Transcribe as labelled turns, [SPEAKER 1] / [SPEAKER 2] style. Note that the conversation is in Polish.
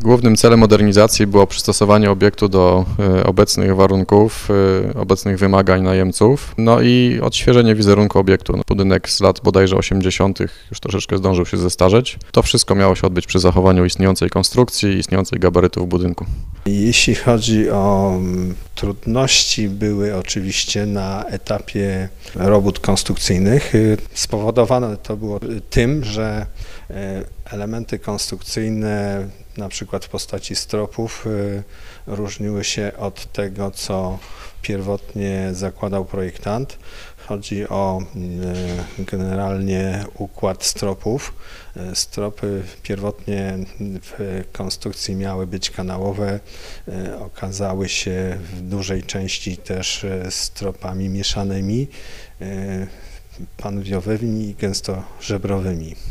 [SPEAKER 1] Głównym celem modernizacji było przystosowanie obiektu do obecnych warunków, obecnych wymagań najemców, no i odświeżenie wizerunku obiektu. Budynek z lat bodajże 80. już troszeczkę zdążył się zestarzeć. To wszystko miało się odbyć przy zachowaniu istniejącej konstrukcji, istniejącej gabarytów budynku.
[SPEAKER 2] Jeśli chodzi o trudności, były oczywiście na etapie robót konstrukcyjnych. Spowodowane to było tym, że elementy konstrukcyjne, na przykład w postaci stropów, różniły się od tego, co pierwotnie zakładał projektant. Chodzi o generalnie układ stropów. Stropy pierwotnie w konstrukcji miały być kanałowe, okazały się w dużej części też stropami mieszanymi, panwiowymi i gęstożebrowymi.